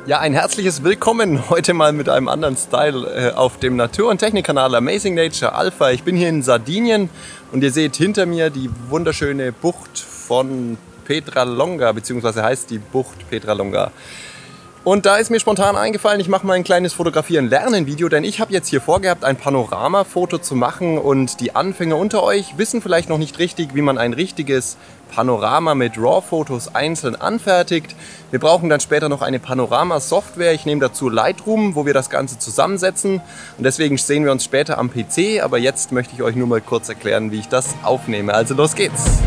Ja, ein herzliches Willkommen heute mal mit einem anderen Style auf dem Natur- und Technikkanal Amazing Nature Alpha. Ich bin hier in Sardinien und ihr seht hinter mir die wunderschöne Bucht von Pedralonga, beziehungsweise heißt die Bucht Pedralonga. Und da ist mir spontan eingefallen, ich mache mal ein kleines Fotografieren-Lernen-Video, denn ich habe jetzt hier vorgehabt, ein Panoramafoto zu machen und die Anfänger unter euch wissen vielleicht noch nicht richtig, wie man ein richtiges Panorama mit RAW-Fotos einzeln anfertigt. Wir brauchen dann später noch eine Panorama-Software. Ich nehme dazu Lightroom, wo wir das Ganze zusammensetzen und deswegen sehen wir uns später am PC, aber jetzt möchte ich euch nur mal kurz erklären, wie ich das aufnehme. Also los geht's!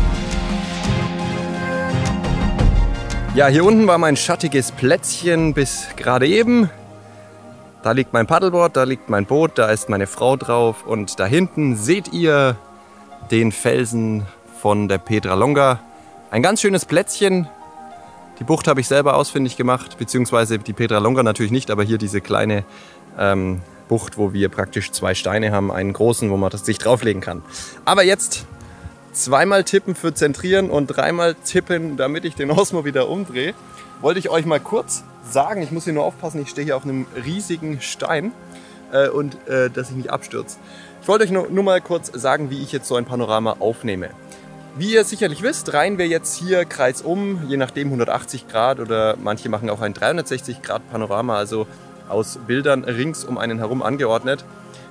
Ja, hier unten war mein schattiges Plätzchen bis gerade eben. Da liegt mein Paddleboard, da liegt mein Boot, da ist meine Frau drauf und da hinten seht ihr den Felsen von der Pedralonga. Ein ganz schönes Plätzchen. Die Bucht habe ich selber ausfindig gemacht, beziehungsweise die Pedralonga natürlich nicht, aber hier diese kleine Bucht, wo wir praktisch zwei Steine haben, einen großen, wo man das sich drauflegen kann. Aber jetzt zweimal tippen für zentrieren und dreimal tippen, damit ich den Osmo wieder umdrehe. Wollte ich euch mal kurz sagen, ich muss hier nur aufpassen, ich stehe hier auf einem riesigen Stein und dass ich nicht abstürze. Ich wollte euch nur mal kurz sagen, wie ich jetzt so ein Panorama aufnehme. Wie ihr sicherlich wisst, drehen wir jetzt hier kreisum, je nachdem 180 Grad oder manche machen auch ein 360 Grad Panorama, also aus Bildern rings um einen herum angeordnet.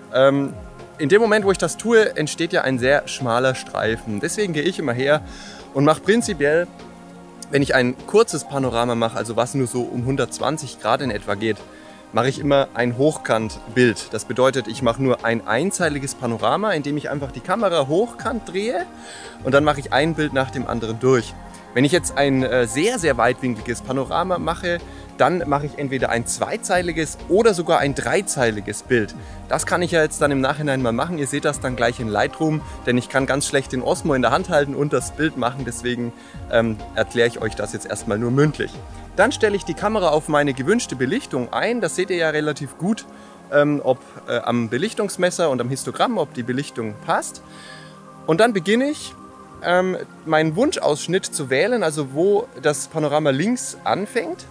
In dem Moment, wo ich das tue, entsteht ja ein sehr schmaler Streifen. Deswegen gehe ich immer her und mache prinzipiell, wenn ich ein kurzes Panorama mache, also was nur so um 120 Grad in etwa geht, mache ich immer ein Hochkantbild. Das bedeutet, ich mache nur ein einzeiliges Panorama, indem ich einfach die Kamera hochkant drehe und dann mache ich ein Bild nach dem anderen durch. Wenn ich jetzt ein sehr, sehr weitwinkliges Panorama mache, dann mache ich entweder ein zweizeiliges oder sogar ein dreizeiliges Bild. Das kann ich ja jetzt dann im Nachhinein mal machen. Ihr seht das dann gleich in Lightroom, denn ich kann ganz schlecht den Osmo in der Hand halten und das Bild machen. Deswegen erkläre ich euch das jetzt erstmal nur mündlich. Dann stelle ich die Kamera auf meine gewünschte Belichtung ein. Das seht ihr ja relativ gut, ob am Belichtungsmesser und am Histogramm, ob die Belichtung passt. Und dann beginne ich, meinen Wunschausschnitt zu wählen, also wo das Panorama links anfängt.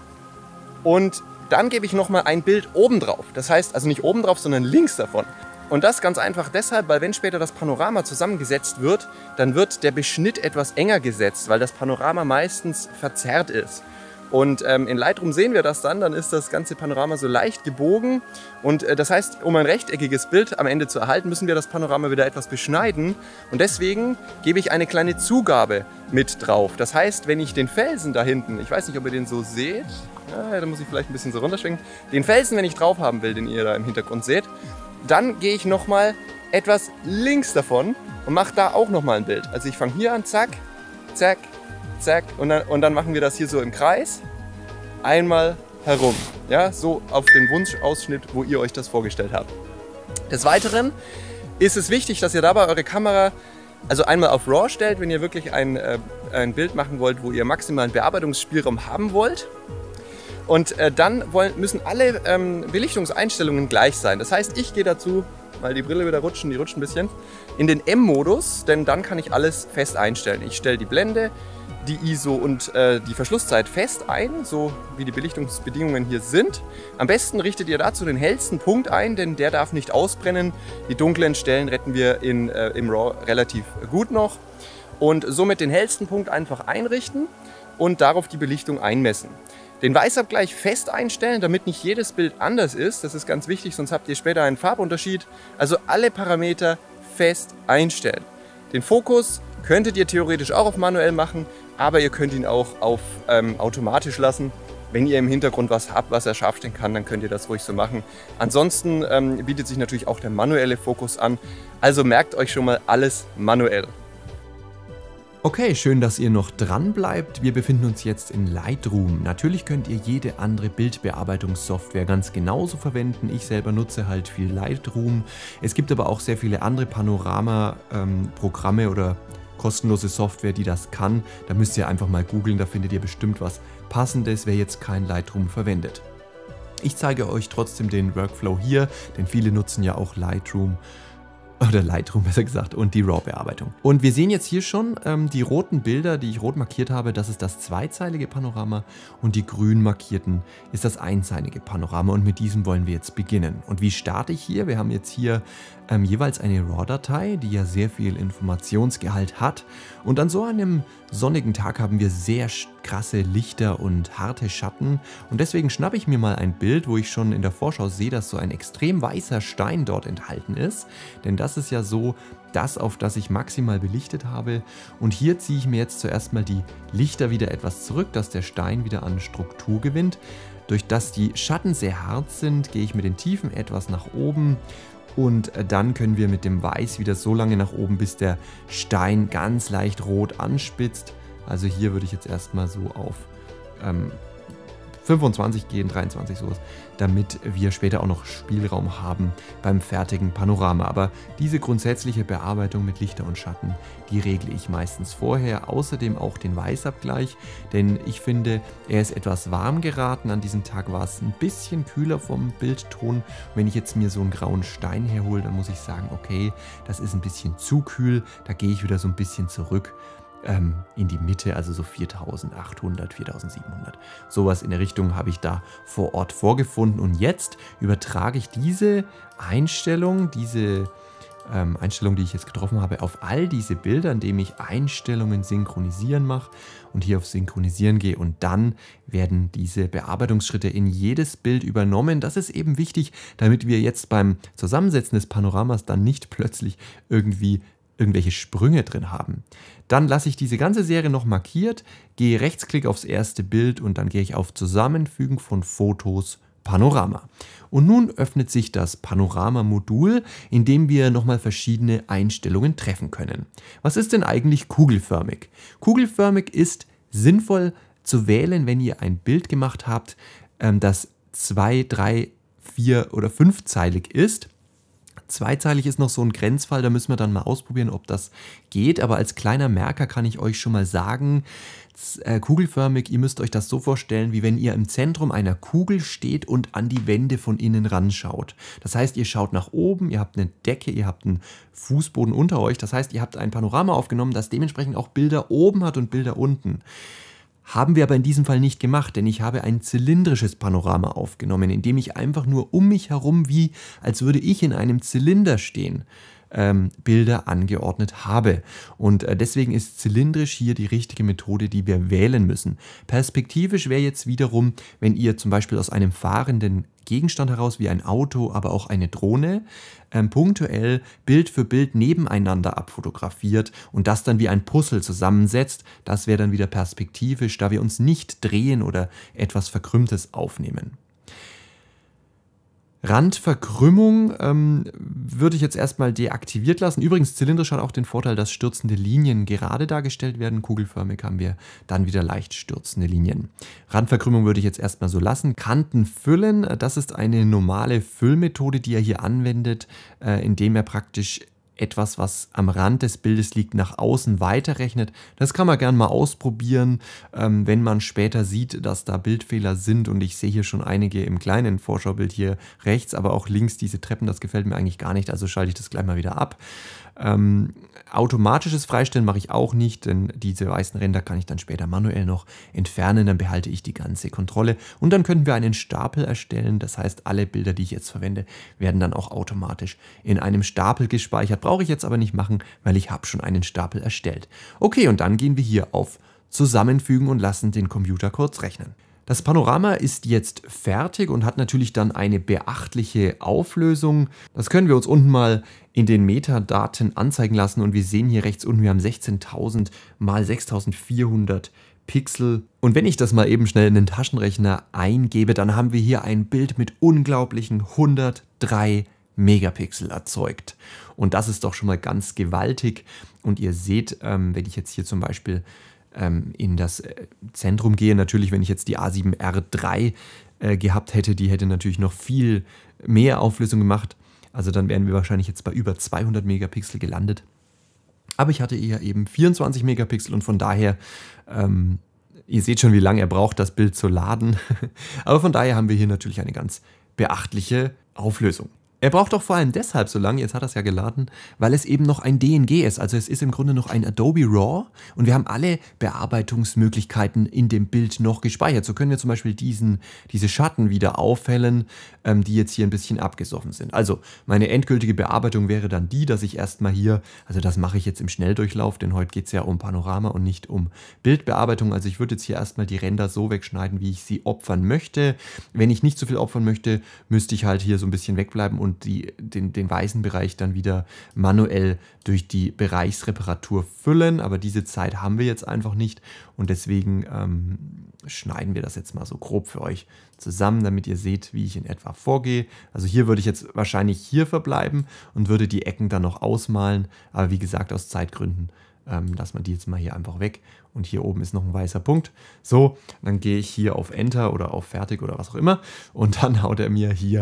Und dann gebe ich nochmal ein Bild oben drauf. Das heißt, also nicht oben drauf, sondern links davon. Und das ganz einfach deshalb, weil wenn später das Panorama zusammengesetzt wird, dann wird der Beschnitt etwas enger gesetzt, weil das Panorama meistens verzerrt ist. Und in Lightroom sehen wir das dann ist das ganze Panorama so leicht gebogen. Und das heißt, um ein rechteckiges Bild am Ende zu erhalten, müssen wir das Panorama wieder etwas beschneiden. Und deswegen gebe ich eine kleine Zugabe mit drauf. Das heißt, wenn ich den Felsen da hinten, ich weiß nicht, ob ihr den so seht, ja, da muss ich vielleicht ein bisschen so runterschwingen, den Felsen, wenn ich drauf haben will, den ihr da im Hintergrund seht, dann gehe ich nochmal etwas links davon und mache da auch nochmal ein Bild. Also ich fange hier an, zack, zack, zack, und dann machen wir das hier so im Kreis, einmal herum, ja, so auf den Wunschausschnitt, wo ihr euch das vorgestellt habt. Des Weiteren ist es wichtig, dass ihr dabei eure Kamera also einmal auf RAW stellt, wenn ihr wirklich ein Bild machen wollt, wo ihr maximalen Bearbeitungsspielraum haben wollt. Und dann müssen alle Belichtungseinstellungen gleich sein. Das heißt, ich gehe dazu, weil die Brille wieder rutschen, die rutscht ein bisschen, in den M-Modus, denn dann kann ich alles fest einstellen. Ich stelle die Blende, die ISO und die Verschlusszeit fest ein, so wie die Belichtungsbedingungen hier sind. Am besten richtet ihr dazu den hellsten Punkt ein, denn der darf nicht ausbrennen. Die dunklen Stellen retten wir im RAW relativ gut noch. Und somit den hellsten Punkt einfach einrichten und darauf die Belichtung einmessen. Den Weißabgleich fest einstellen, damit nicht jedes Bild anders ist. Das ist ganz wichtig, sonst habt ihr später einen Farbunterschied. Also alle Parameter fest einstellen. Den Fokus könntet ihr theoretisch auch auf manuell machen, aber ihr könnt ihn auch auf automatisch lassen. Wenn ihr im Hintergrund was habt, was er scharf stellen kann, dann könnt ihr das ruhig so machen. Ansonsten bietet sich natürlich auch der manuelle Fokus an. Also merkt euch schon mal alles manuell. Okay, schön, dass ihr noch dran bleibt. Wir befinden uns jetzt in Lightroom. Natürlich könnt ihr jede andere Bildbearbeitungssoftware ganz genauso verwenden. Ich selber nutze halt viel Lightroom. Es gibt aber auch sehr viele andere Panorama-Programme oder kostenlose Software, die das kann. Da müsst ihr einfach mal googeln, da findet ihr bestimmt was Passendes, wer jetzt kein Lightroom verwendet. Ich zeige euch trotzdem den Workflow hier, denn viele nutzen ja auch Lightroom. oder Lightroom besser gesagt, und die RAW-Bearbeitung. Und wir sehen jetzt hier schon die roten Bilder, die ich rot markiert habe, das ist das zweizeilige Panorama und die grün markierten ist das einseitige Panorama und mit diesem wollen wir jetzt beginnen. Und wie starte ich hier? Wir haben jetzt hier jeweils eine RAW-Datei, die ja sehr viel Informationsgehalt hat und an so einem sonnigen Tag haben wir sehr krasse Lichter und harte Schatten und deswegen schnappe ich mir mal ein Bild, wo ich schon in der Vorschau sehe, dass so ein extrem weißer Stein dort enthalten ist, denn das ist ja so das, auf das ich maximal belichtet habe und hier ziehe ich mir jetzt zuerst mal die Lichter wieder etwas zurück, dass der Stein wieder an Struktur gewinnt. Durch das die Schatten sehr hart sind, gehe ich mit den Tiefen etwas nach oben und dann können wir mit dem Weiß wieder so lange nach oben, bis der Stein ganz leicht rot anspitzt. Also hier würde ich jetzt erstmal so auf 25 gehen, 23 sowas, damit wir später auch noch Spielraum haben beim fertigen Panorama. Aber diese grundsätzliche Bearbeitung mit Lichter und Schatten, die regle ich meistens vorher. Außerdem auch den Weißabgleich, denn ich finde, er ist etwas warm geraten. An diesem Tag war es ein bisschen kühler vom Bildton. Wenn ich jetzt mir so einen grauen Stein herhole, dann muss ich sagen, okay, das ist ein bisschen zu kühl. Da gehe ich wieder so ein bisschen zurück in die Mitte, also so 4800, 4700. Sowas in der Richtung habe ich da vor Ort vorgefunden. Und jetzt übertrage ich diese Einstellung, die ich jetzt getroffen habe, auf all diese Bilder, indem ich Einstellungen synchronisieren mache und hier auf Synchronisieren gehe und dann werden diese Bearbeitungsschritte in jedes Bild übernommen. Das ist eben wichtig, damit wir jetzt beim Zusammensetzen des Panoramas dann nicht plötzlich irgendwelche Sprünge drin haben. Dann lasse ich diese ganze Serie noch markiert, gehe Rechtsklick aufs erste Bild und dann gehe ich auf Zusammenfügen von Fotos, Panorama. Und nun öffnet sich das Panorama-Modul, in dem wir nochmal verschiedene Einstellungen treffen können. Was ist denn eigentlich kugelförmig? Kugelförmig ist sinnvoll zu wählen, wenn ihr ein Bild gemacht habt, das 2, 3, 4 oder 5-zeilig ist. Zweizeilig ist noch so ein Grenzfall, da müssen wir dann mal ausprobieren, ob das geht. Aber als kleiner Merker kann ich euch schon mal sagen, kugelförmig, ihr müsst euch das so vorstellen, wie wenn ihr im Zentrum einer Kugel steht und an die Wände von innen ran schaut. Das heißt, ihr schaut nach oben, ihr habt eine Decke, ihr habt einen Fußboden unter euch. Das heißt, ihr habt ein Panorama aufgenommen, das dementsprechend auch Bilder oben hat und Bilder unten. Haben wir aber in diesem Fall nicht gemacht, denn ich habe ein zylindrisches Panorama aufgenommen, in dem ich einfach nur um mich herum, wie als würde ich in einem Zylinder stehen, Bilder angeordnet habe. Und deswegen ist zylindrisch hier die richtige Methode, die wir wählen müssen. Perspektivisch wäre jetzt wiederum, wenn ihr zum Beispiel aus einem fahrenden Gegenstand heraus, wie ein Auto, aber auch eine Drohne, punktuell Bild für Bild nebeneinander abfotografiert und das dann wie ein Puzzle zusammensetzt. Das wäre dann wieder perspektivisch, da wir uns nicht drehen oder etwas Verkrümmtes aufnehmen. Randverkrümmung würde ich jetzt erstmal deaktiviert lassen. Übrigens, zylindrisch hat auch den Vorteil, dass stürzende Linien gerade dargestellt werden. Kugelförmig haben wir dann wieder leicht stürzende Linien. Randverkrümmung würde ich jetzt erstmal so lassen. Kanten füllen, das ist eine normale Füllmethode, die er hier anwendet, indem er praktisch etwas, was am Rand des Bildes liegt, nach außen weiterrechnet. Das kann man gerne mal ausprobieren, wenn man später sieht, dass da Bildfehler sind. Und ich sehe hier schon einige im kleinen Vorschaubild hier rechts, aber auch links diese Treppen, das gefällt mir eigentlich gar nicht, also schalte ich das gleich mal wieder ab. Automatisches Freistellen mache ich auch nicht, denn diese weißen Ränder kann ich dann später manuell noch entfernen, dann behalte ich die ganze Kontrolle und dann können wir einen Stapel erstellen, das heißt alle Bilder, die ich jetzt verwende, werden dann auch automatisch in einem Stapel gespeichert, brauche ich jetzt aber nicht machen, weil ich habe schon einen Stapel erstellt. Okay, und dann gehen wir hier auf Zusammenfügen und lassen den Computer kurz rechnen. Das Panorama ist jetzt fertig und hat natürlich dann eine beachtliche Auflösung. Das können wir uns unten mal in den Metadaten anzeigen lassen und wir sehen hier rechts unten, wir haben 16.000 mal 6.400 Pixel. Und wenn ich das mal eben schnell in den Taschenrechner eingebe, dann haben wir hier ein Bild mit unglaublichen 103 Megapixel erzeugt. Und das ist doch schon mal ganz gewaltig. Und ihr seht, wenn ich jetzt hier zum Beispiel in das Zentrum gehe. Natürlich, wenn ich jetzt die A7R III gehabt hätte, die hätte natürlich noch viel mehr Auflösung gemacht. Also dann wären wir wahrscheinlich jetzt bei über 200 Megapixel gelandet. Aber ich hatte eher eben 24 Megapixel und von daher, ihr seht schon, wie lange er braucht, das Bild zu laden. Aber von daher haben wir hier natürlich eine ganz beachtliche Auflösung. Er braucht auch vor allem deshalb so lange, jetzt hat er es ja geladen, weil es eben noch ein DNG ist. Also es ist im Grunde noch ein Adobe RAW und wir haben alle Bearbeitungsmöglichkeiten in dem Bild noch gespeichert. So können wir zum Beispiel diese Schatten wieder aufhellen, die jetzt hier ein bisschen abgesoffen sind. Also meine endgültige Bearbeitung wäre dann die, dass ich erstmal hier, also das mache ich jetzt im Schnelldurchlauf, denn heute geht es ja um Panorama und nicht um Bildbearbeitung. Also ich würde jetzt hier erstmal die Ränder so wegschneiden, wie ich sie opfern möchte. Wenn ich nicht so viel opfern möchte, müsste ich halt hier so ein bisschen wegbleiben und den weißen Bereich dann wieder manuell durch die Bereichsreparatur füllen. Aber diese Zeit haben wir jetzt einfach nicht und deswegen schneiden wir das jetzt mal so grob für euch zusammen, damit ihr seht, wie ich in etwa vorgehe. Also hier würde ich jetzt wahrscheinlich hier verbleiben und würde die Ecken dann noch ausmalen. Aber wie gesagt, aus Zeitgründen lassen wir die jetzt mal hier einfach weg. Und hier oben ist noch ein weißer Punkt. So, dann gehe ich hier auf Enter oder auf Fertig oder was auch immer. Und dann haut er mir hier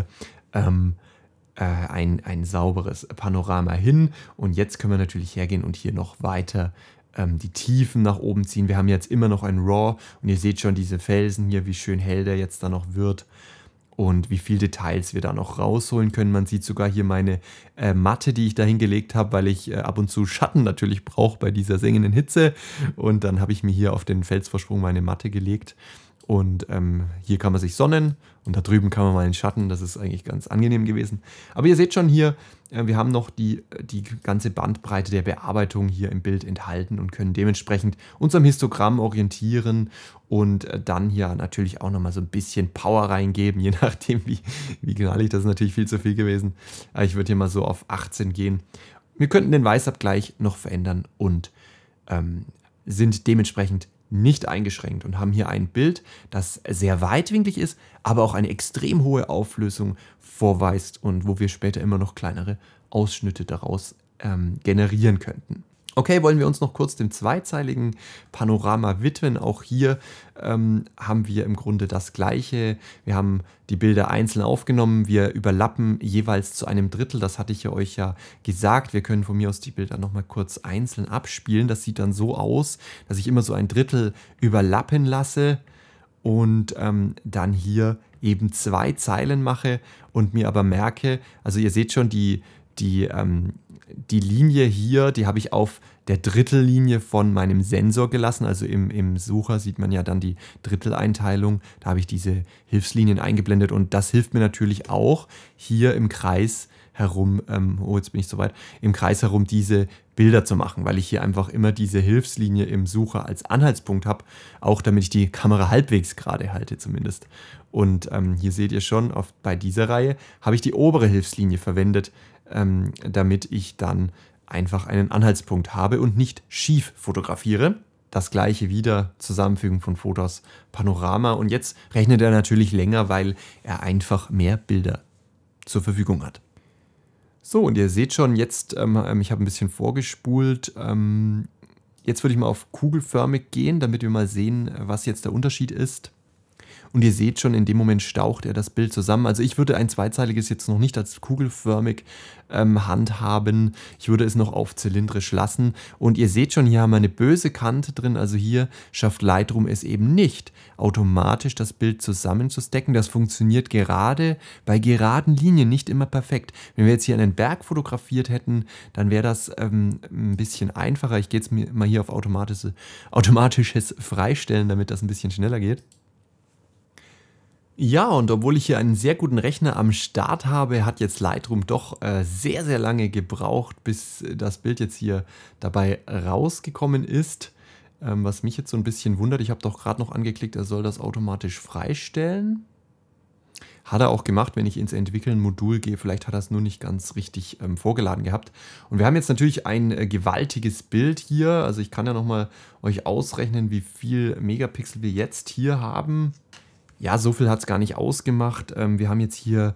ein sauberes Panorama hin. Und jetzt können wir natürlich hergehen und hier noch weiter die Tiefen nach oben ziehen. Wir haben jetzt immer noch ein RAW und ihr seht schon diese Felsen hier, wie schön hell der jetzt da noch wird und wie viele Details wir da noch rausholen können. Man sieht sogar hier meine Matte, die ich da hingelegt habe, weil ich ab und zu Schatten natürlich brauche bei dieser sengenden Hitze. Und dann habe ich mir hier auf den Felsvorsprung meine Matte gelegt. Und hier kann man sich sonnen und da drüben kann man mal in den Schatten. Das ist eigentlich ganz angenehm gewesen. Aber ihr seht schon hier, wir haben noch die ganze Bandbreite der Bearbeitung hier im Bild enthalten und können dementsprechend uns am Histogramm orientieren und dann hier natürlich auch nochmal so ein bisschen Power reingeben, je nachdem wie knallig. Das ist natürlich viel zu viel gewesen. Aber ich würde hier mal so auf 18 gehen. Wir könnten den Weißabgleich noch verändern und sind dementsprechend nicht eingeschränkt und haben hier ein Bild, das sehr weitwinklig ist, aber auch eine extrem hohe Auflösung vorweist und wo wir später immer noch kleinere Ausschnitte daraus generieren könnten. Okay, wollen wir uns noch kurz dem zweizeiligen Panorama widmen. Auch hier haben wir im Grunde das Gleiche. Wir haben die Bilder einzeln aufgenommen. Wir überlappen jeweils zu einem Drittel. Das hatte ich euch ja gesagt. Wir können von mir aus die Bilder nochmal kurz einzeln abspielen. Das sieht dann so aus, dass ich immer so ein Drittel überlappen lasse und dann hier eben 2 Zeilen mache und mir aber merke, also ihr seht schon, die Linie hier, die habe ich auf der Drittellinie von meinem Sensor gelassen. Also im Sucher sieht man ja dann die Dritteleinteilung. Da habe ich diese Hilfslinien eingeblendet und das hilft mir natürlich auch hier im Kreis herum, jetzt bin ich soweit, im Kreis herum diese Bilder zu machen, weil ich hier einfach immer diese Hilfslinie im Sucher als Anhaltspunkt habe, auch damit ich die Kamera halbwegs gerade halte zumindest. Und hier seht ihr schon, bei dieser Reihe habe ich die obere Hilfslinie verwendet, damit ich dann einfach einen Anhaltspunkt habe und nicht schief fotografiere. Das gleiche wieder, Zusammenfügen von Fotos, Panorama. Und jetzt rechnet er natürlich länger, weil er einfach mehr Bilder zur Verfügung hat. So, und ihr seht schon, jetzt, ich habe ein bisschen vorgespult. Jetzt würde ich mal auf kugelförmig gehen, damit wir mal sehen, was jetzt der Unterschied ist. Und ihr seht schon, in dem Moment staucht er das Bild zusammen. Also ich würde ein zweizeiliges jetzt noch nicht als kugelförmig handhaben. Ich würde es noch auf zylindrisch lassen. Und ihr seht schon, hier haben wir eine böse Kante drin. Also hier schafft Lightroom es eben nicht, automatisch das Bild zusammenzustecken. Das funktioniert gerade bei geraden Linien nicht immer perfekt. Wenn wir jetzt hier einen Berg fotografiert hätten, dann wäre das ein bisschen einfacher. Ich gehe jetzt mal hier auf automatisches Freistellen, damit das ein bisschen schneller geht. Ja, und obwohl ich hier einen sehr guten Rechner am Start habe, hat jetzt Lightroom doch sehr, sehr lange gebraucht, bis das Bild jetzt hier dabei rausgekommen ist. Was mich jetzt so ein bisschen wundert, ich habe doch gerade noch angeklickt, er soll das automatisch freistellen. Hat er auch gemacht, wenn ich ins Entwickeln-Modul gehe. Vielleicht hat er es nur nicht ganz richtig vorgeladen gehabt. Und wir haben jetzt natürlich ein gewaltiges Bild hier. Also ich kann ja nochmal euch ausrechnen, wie viel Megapixel wir jetzt hier haben. Ja, so viel hat es gar nicht ausgemacht. Wir haben jetzt hier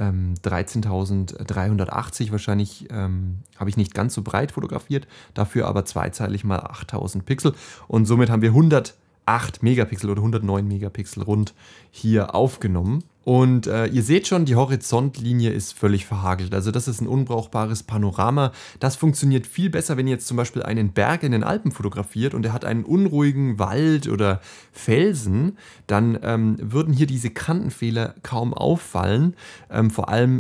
13.380. Wahrscheinlich habe ich nicht ganz so breit fotografiert, dafür aber zweizeilig mal 8.000 Pixel. Und somit haben wir 108 Megapixel oder 109 Megapixel rund hier aufgenommen. Und ihr seht schon, die Horizontlinie ist völlig verhagelt. Also das ist ein unbrauchbares Panorama. Das funktioniert viel besser, wenn ihr jetzt zum Beispiel einen Berg in den Alpen fotografiert und er hat einen unruhigen Wald oder Felsen, dann würden hier diese Kantenfehler kaum auffallen. Vor allem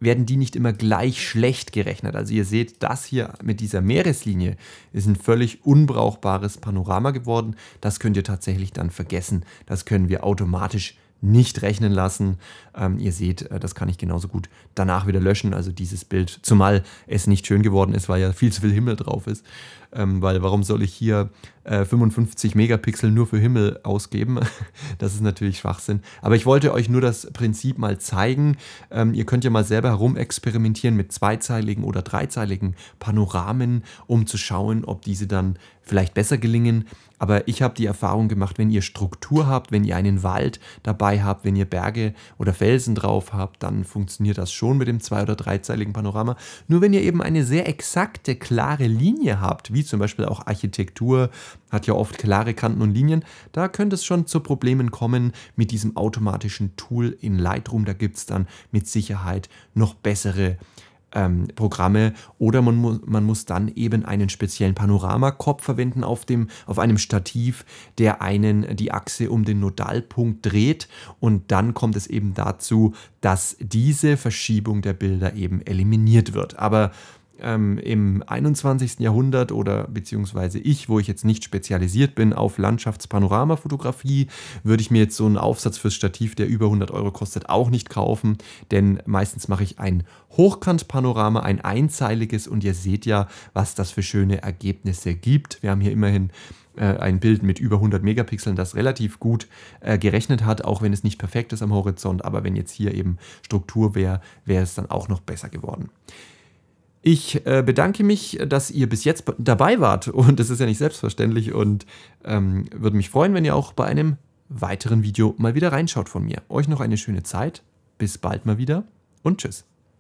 werden die nicht immer gleich schlecht gerechnet. Also ihr seht, das hier mit dieser Meereslinie ist ein völlig unbrauchbares Panorama geworden. Das könnt ihr tatsächlich dann vergessen. Das können wir automatisch nicht rechnen lassen. Ihr seht, das kann ich genauso gut danach wieder löschen, also dieses Bild, zumal es nicht schön geworden ist, weil ja viel zu viel Himmel drauf ist. Weil warum soll ich hier 55 Megapixel nur für Himmel ausgeben? Das ist natürlich Schwachsinn. Aber ich wollte euch nur das Prinzip mal zeigen. Ihr könnt ja mal selber herumexperimentieren mit zweizeiligen oder dreizeiligen Panoramen, um zu schauen, ob diese dann vielleicht besser gelingen. Aber ich habe die Erfahrung gemacht, wenn ihr Struktur habt, wenn ihr einen Wald dabei habt, wenn ihr Berge oder Felsen drauf habt, dann funktioniert das schon mit dem zwei- oder dreizeiligen Panorama. Nur wenn ihr eben eine sehr exakte, klare Linie habt, wie zum Beispiel auch Architektur, hat ja oft klare Kanten und Linien, da könnte es schon zu Problemen kommen mit diesem automatischen Tool in Lightroom. Da gibt es dann mit Sicherheit noch bessere Programme oder man muss dann eben einen speziellen Panoramakopf verwenden auf einem Stativ, der einen die Achse um den Nodalpunkt dreht, und dann kommt es eben dazu, dass diese Verschiebung der Bilder eben eliminiert wird. Aber im 21. Jahrhundert oder beziehungsweise ich, wo ich jetzt nicht spezialisiert bin auf Landschaftspanorama-Fotografie, würde ich mir jetzt so einen Aufsatz fürs Stativ, der über 100 Euro kostet, auch nicht kaufen, denn meistens mache ich ein Hochkant-Panorama, ein einzeiliges, und ihr seht ja, was das für schöne Ergebnisse gibt. Wir haben hier immerhin ein Bild mit über 100 Megapixeln, das relativ gut gerechnet hat, auch wenn es nicht perfekt ist am Horizont, aber wenn jetzt hier eben Struktur wäre, wäre es dann auch noch besser geworden. Ich bedanke mich, dass ihr bis jetzt dabei wart, und das ist ja nicht selbstverständlich, und würde mich freuen, wenn ihr auch bei einem weiteren Video mal wieder reinschaut von mir. Euch noch eine schöne Zeit, bis bald mal wieder und tschüss.